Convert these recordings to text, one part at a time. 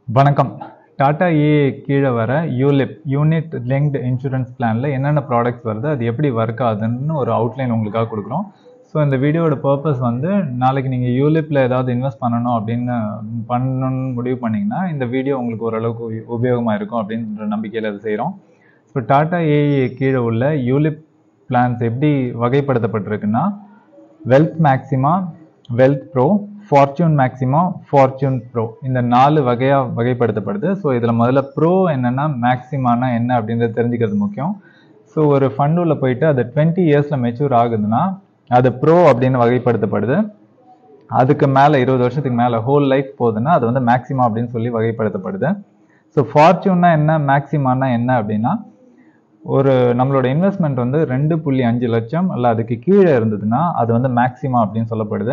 வணக்கம். டாடா ஏஐ கீழே வர ULIP யூனிட் லிங்க்டு இன்சூரன்ஸ் பிளானில் என்னென்ன ப்ராடக்ட்ஸ் வருது, அது எப்படி ஒர்க் ஆகுதுன்னு ஒரு அவுட்லைன் உங்களுக்காக கொடுக்குறோம். ஸோ இந்த வீடியோட பர்பஸ் வந்து நாளைக்கு நீங்கள் யூலிப்பில் ஏதாவது இன்வெஸ்ட் பண்ணணும் பண்ணணும்னு முடிவு பண்ணிங்கன்னா இந்த வீடியோ உங்களுக்கு ஓரளவுக்கு உபயோகமாக இருக்கும் அப்படின்ற நம்பிக்கையில் அதை செய்கிறோம். ஸோ டாடா ஏஐ கீழே உள்ள யூலிப் பிளான்ஸ் எப்படி வகைப்படுத்தப்பட்டிருக்குன்னா wealth maxima, wealth pro, fortune maxima, fortune pro, இந்த 4 வகையாக வகைப்படுத்தப்படுது. ஸோ இதில் முதல்ல ப்ரோ என்னென்னா மேக்ஸிமானா என்ன அப்படின்றது தெரிஞ்சுக்கிறது முக்கியம். ஸோ ஒரு ஃபண்டுல போயிட்டு அது 20 இயர்ஸில் மெச்சூர் ஆகுதுன்னா அது ப்ரோ அப்படின்னு வகைப்படுத்தப்படுது. அதுக்கு மேலே 20 வருஷத்துக்கு மேலே ஹோல் லைஃப் போகுதுன்னா அது வந்து மேக்ஸிமா அப்படின்னு சொல்லி வகைப்படுத்தப்படுது. ஸோ ஃபார்ச்சூன்னா என்ன, மேக்ஸிமானா என்ன அப்படின்னா ஒரு நம்மளோட இன்வெஸ்ட்மெண்ட் வந்து 2.5 லட்சம் இல்லை அதுக்கு கீழே இருந்ததுன்னா அது வந்து மேக்ஸிமா அப்படின்னு சொல்லப்படுது.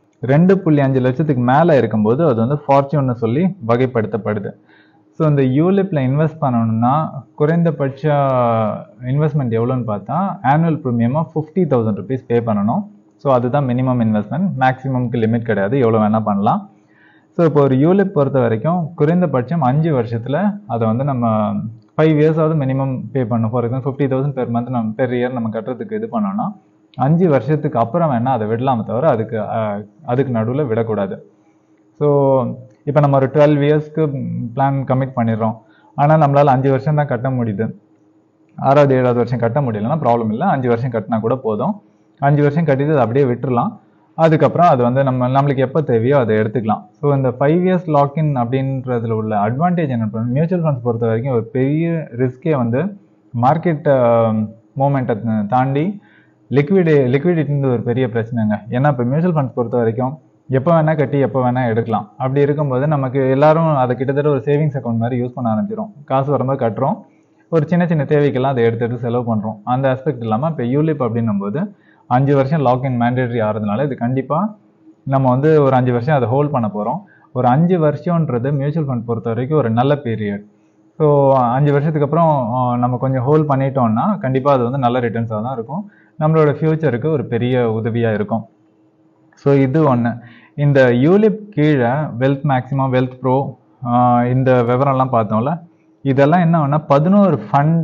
2.5 லட்சத்துக்கு மேலே இருக்கும்போது அது வந்து ஃபார்ச்சூன்னு சொல்லி வகைப்படுத்தப்படுது. ஸோ இந்த யூலிப்பில் இன்வெஸ்ட் பண்ணணும்னா குறைந்தபட்ச இன்வெஸ்ட்மெண்ட் எவ்வளோன்னு பார்த்தா ஆனுவல் ப்ரீமியமாக 50,000 rupees பே பண்ணணும். ஸோ அதுதான் மினிமம் இன்வெஸ்ட்மெண்ட். மேக்ஸிமம்க்கு லிமிட் கிடையாது, எவ்வளோ வேணால் பண்ணலாம். ஸோ இப்போ ஒரு யூலிப் பொறுத்த வரைக்கும் குறைந்தபட்சம் 5 வருஷத்தில் அதை வந்து நம்ம 5 இயர்ஸாவது மினிமம் பே பண்ணணும். ஃபார் எக்ஸாம்பிள் 50,000 பெர் மந்த் நம்ம பெர் இயர் நம்ம கட்டுறதுக்கு இது பண்ணோம்னா 5 வருஷத்துக்கு அப்புறம் வேணால் அதை விடலாமே தவிர அதுக்கு நடுவில் விடக்கூடாது. ஸோ இப்போ நம்ம ஒரு 12 இயர்ஸ்க்கு பிளான் கமிட் பண்ணிடுறோம். ஆனால் நம்மளால் 5 வருஷம் தான் கட்ட முடியுது. 6வது 7வது வருஷம் கட்ட முடியலன்னா ப்ராப்ளம் இல்லை, 5 வருஷம் கட்டினா கூட போதும். 5 வருஷம் கட்டிட்டு அதை அப்படியே விட்டுடலாம். அதுக்கப்புறம் அது வந்து நம்மளுக்கு எப்போ தேவையோ அதை எடுத்துக்கலாம். ஸோ இந்த 5 இயர்ஸ் லாக்இன் அப்படின்றதுல உள்ள அட்வான்டேஜ் என்ன, மியூச்சுவல் ஃபண்ட்ஸ் பொறுத்த வரைக்கும் ஒரு பெரிய ரிஸ்கே வந்து மார்க்கெட் மூமெண்ட்டை தாண்டி லிக்விடிட்டின்னு ஒரு பெரிய பிரச்சனைங்க. ஏன்னா இப்போ மியூச்சுவல் ஃபண்ட்ஸ் பொறுத்த வரைக்கும் எப்போ வேணால் கட்டி எப்போ வேணால் எடுக்கலாம். அப்படி இருக்கும்போது நமக்கு எல்லாரும் அதை கிட்டத்தட்ட ஒரு சேவிங்ஸ் அக்கௌண்ட் மாதிரி யூஸ் பண்ண ஆரம்பிச்சிடும். காசு வரும்போது கட்டுறோம், ஒரு சின்ன சின்ன தேவைக்கெல்லாம் அதை எடுத்து செலவு பண்ணுறோம். அந்த ஆஸ்பெக்ட் இல்லாமல் இப்போ யூலிப் அப்படின்னும்போது 5 வருஷம் லாக்இன் மேண்டேட்ரி ஆகிறதுனால இது கண்டிப்பாக நம்ம வந்து ஒரு 5 வருஷம் அதை ஹோல்ட் பண்ண போகிறோம். ஒரு 5 வருஷன்றது மியூச்சுவல் ஃபண்ட் பொறுத்த வரைக்கும் ஒரு நல்ல பீரியட். ஸோ 5 வருஷத்துக்கு அப்புறம் நம்ம கொஞ்சம் ஹோல்ட் பண்ணிட்டோம்னா கண்டிப்பாக அது வந்து நல்ல ரிட்டர்ன்ஸாக தான் இருக்கும். நம்மளோட ஃப்யூச்சருக்கு ஒரு பெரிய உதவியாக இருக்கும். ஸோ இது ஒன்று. இந்த யூலிப் கீழே வெல்த் மேக்ஸிமா, வெல்த் ப்ரோ, இந்த விவரம்லாம் பார்த்தோம்ல, இதெல்லாம் என்ன ஒன்றா 11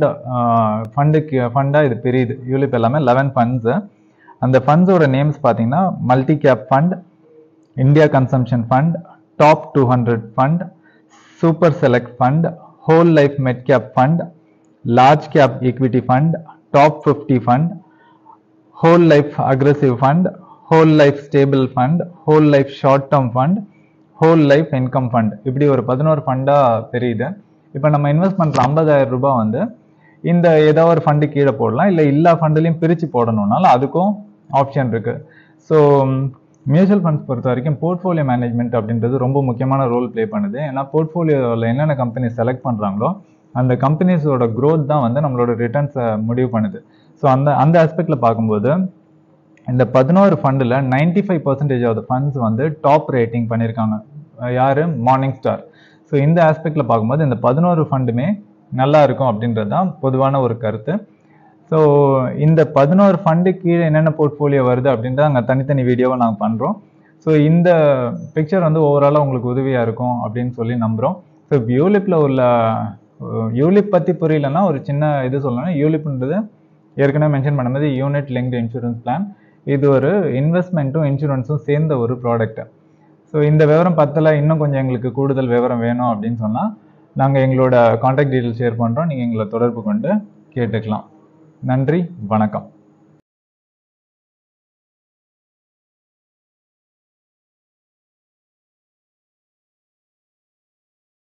ஃபண்டாக இது பிரியுது. யூலிப் எல்லாமே 11 ஃபண்ட்ஸு. அந்த ஃபண்ட்ஸோட நேம்ஸ் பார்த்தீங்கன்னா multi cap fund, India consumption fund, top 200 fund, super select fund, whole life mid cap fund, large cap equity fund, top 50 fund, whole life aggressive fund, whole life stable fund, whole life short term fund, whole life income fund, இப்படி ஒரு 11 ஃபண்டாக தெரியுது. இப்போ நம்ம invest பண்ணுற 50,000 ரூபாய் வந்து இந்த ஏதாவது ஒரு ஃபண்டு கீழே போடலாம், இல்லை எல்லா ஃபண்டுலையும் பிரித்து போடணும்னாலும் அதுக்கும் ஆப்ஷன் இருக்குது. ஸோ மியூச்சுவல் ஃபண்ட்ஸ் பொறுத்த வரைக்கும் போர்ட்ஃபோலியோ மேனேஜ்மெண்ட் அப்படின்றது ரொம்ப முக்கியமான ரோல் ப்ளே பண்ணுது. ஏன்னா போர்ட்ஃபோலியோவில் என்னென்ன கம்பெனி செலக்ட் பண்ணுறாங்களோ அந்த கம்பெனிஸோட க்ரோத் தான் வந்து நம்மளோட ரிட்டர்ன்ஸை முடிவு பண்ணுது. ஸோ அந்த ஆஸ்பெக்டில் பார்க்கும்போது இந்த 11 ஃபண்டில் 95% ஆஃப் த ஃபண்ட்ஸ் வந்து டாப் ரேட்டிங் பண்ணியிருக்காங்க. யார்? Morning star. ஸோ இந்த ஆஸ்பெக்டில் பார்க்கும்போது இந்த 11 ஃபண்டுமே நல்லா இருக்கும் அப்படின்றது தான் பொதுவான ஒரு கருத்து. ஸோ இந்த 11 ஃபண்டு கீழே என்னென்ன போர்ட்ஃபோலியோ வருது அப்படின்றத அங்கே தனித்தனி வீடியோவை நாங்கள் பண்ணுறோம். ஸோ இந்த பிக்சர் வந்து ஓவராலாக உங்களுக்கு உதவியாக இருக்கும் அப்படின்னு சொல்லி நம்புகிறோம். ஸோ யூலிப்பில் உள்ள யூலிப் பற்றி புரியலன்னா ஒரு சின்ன இது சொல்லணும். யூலிப்ன்றது ஏற்கனவே மென்ஷன் பண்ண மாதிரி யூனிட் லிங்க்டு இன்சூரன்ஸ் பிளான். இது ஒரு இன்வெஸ்ட்மெண்ட்டும் இன்சூரன்ஸும் சேர்ந்த ஒரு ப்ராடக்ட். ஸோ இந்த விவரம் பத்தல, இன்னும் கொஞ்சம் எங்களுக்கு கூடுதல் விவரம் வேணும் அப்படின்னு சொன்னால் நாங்கள் எங்களோட கான்டாக்ட் டீட்டெயில் ஷேர் பண்ணுறோம். நீங்கள் எங்களை தொடர்பு கொண்டு கேட்டுக்கலாம். நன்றி, வணக்கம்.